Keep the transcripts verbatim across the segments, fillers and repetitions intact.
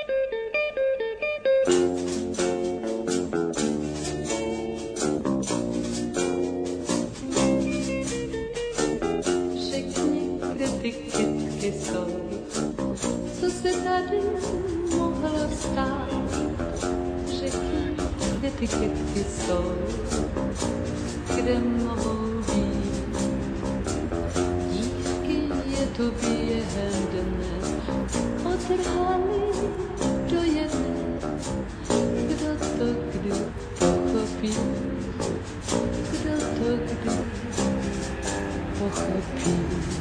Řekni, kde ty kytky jsou, co se tady mohlo stát. Řekni, kde ty kytky jsou, kde mohou být. Dívky je tu během dne odrhali do jedné. Kdo to kdy pochopí, kdo to kdy pochopí.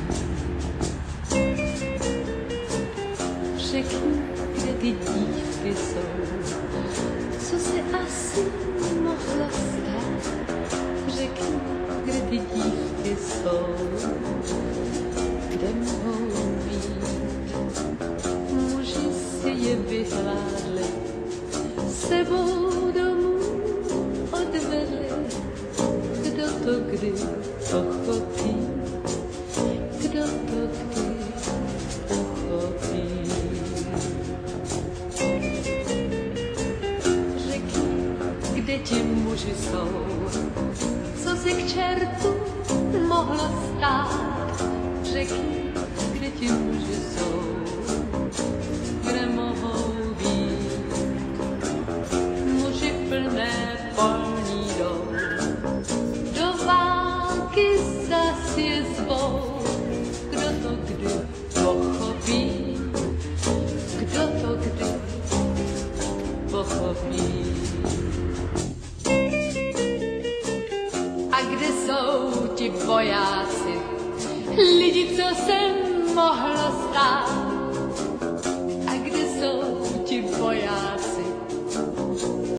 Řekni, kde ty dívky jsou, co se asi mohlo stát. Řekni, kde ty dívky jsou, kde mohou být. Muži si je vyhládli, sebou domů odvedli. Kdo to kdy pochopí, kdo to kdy pochopí. Řekni, kde ti muži jsou, co si k čertu mohlo stát. Řekni, kde ti muži jsou, kde mohou být. Muži plné polní jdou, do války zas je zvou. Kdo to kdy pochopí, kdo to kdy pochopí. A kde jsou ti vojáci, lidi, co se mohlo stát.